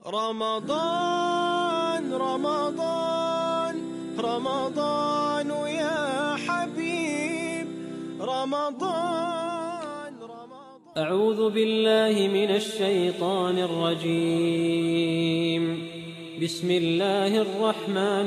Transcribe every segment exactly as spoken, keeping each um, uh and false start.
رمضان رمضان رمضان يا حبيب رمضان رمضان أعوذ بالله من الشيطان الرجيم بسم الله الرحمن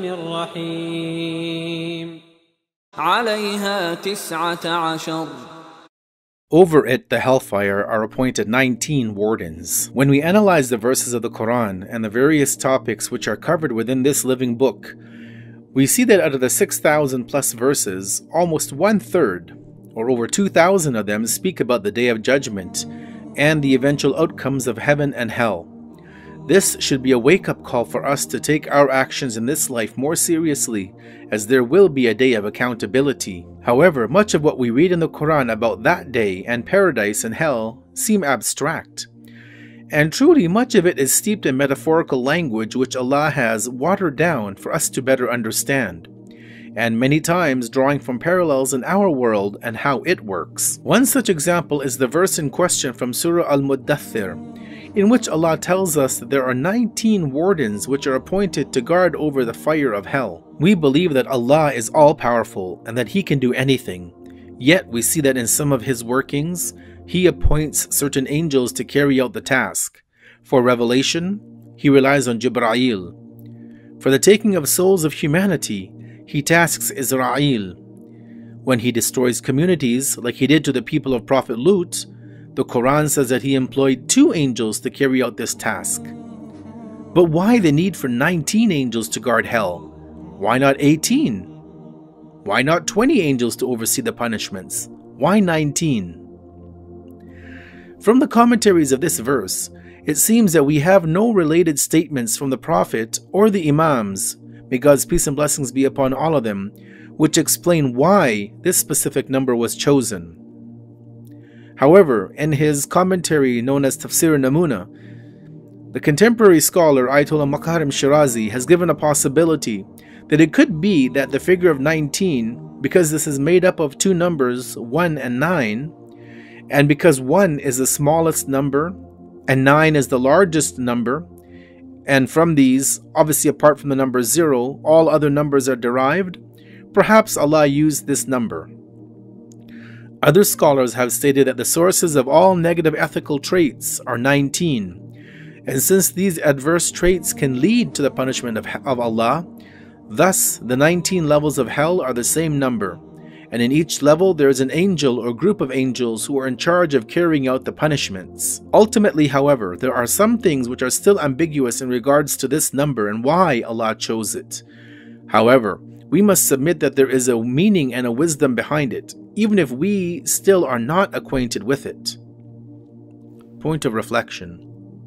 الرحيم عليها تسعة عشر. Over it, the hellfire, are appointed nineteen wardens. When we analyze the verses of the Quran and the various topics which are covered within this living book, we see that out of the six thousand plus verses, almost one-third, or over two thousand of them, speak about the Day of Judgment and the eventual outcomes of heaven and hell. This should be a wake-up call for us to take our actions in this life more seriously, as there will be a day of accountability. However, much of what we read in the Quran about that day and paradise and hell seem abstract. And truly, much of it is steeped in metaphorical language which Allah has watered down for us to better understand, and many times drawing from parallels in our world and how it works. One such example is the verse in question from Surah Al-Muddathir, in which Allah tells us that there are nineteen wardens which are appointed to guard over the fire of hell. We believe that Allah is all-powerful and that He can do anything, yet we see that in some of His workings, He appoints certain angels to carry out the task. For revelation, He relies on Jibra'il. For the taking of souls of humanity, He tasks Israel. When He destroys communities, like He did to the people of Prophet Lut, the Quran says that He employed two angels to carry out this task. But why the need for nineteen angels to guard hell? Why not eighteen? Why not twenty angels to oversee the punishments? Why nineteen? From the commentaries of this verse, it seems that we have no related statements from the Prophet or the Imams, may God's peace and blessings be upon all of them, which explain why this specific number was chosen. However, in his commentary known as Tafsir Namuna, the contemporary scholar Ayatollah Makarim Shirazi has given a possibility that it could be that the figure of nineteen, because this is made up of two numbers, one and nine, and because one is the smallest number and nine is the largest number, and from these, obviously apart from the number zero, all other numbers are derived, perhaps Allah used this number. Other scholars have stated that the sources of all negative ethical traits are nineteen, and since these adverse traits can lead to the punishment of, of Allah, thus the nineteen levels of hell are the same number, and in each level there is an angel or group of angels who are in charge of carrying out the punishments. Ultimately, however, there are some things which are still ambiguous in regards to this number and why Allah chose it. However, we must submit that there is a meaning and a wisdom behind it, even if we still are not acquainted with it. Point of reflection.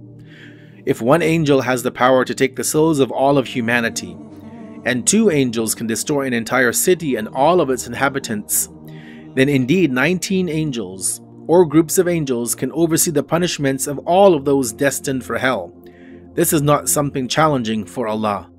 If one angel has the power to take the souls of all of humanity, and two angels can destroy an entire city and all of its inhabitants, then indeed nineteen angels, or groups of angels, can oversee the punishments of all of those destined for hell. This is not something challenging for Allah.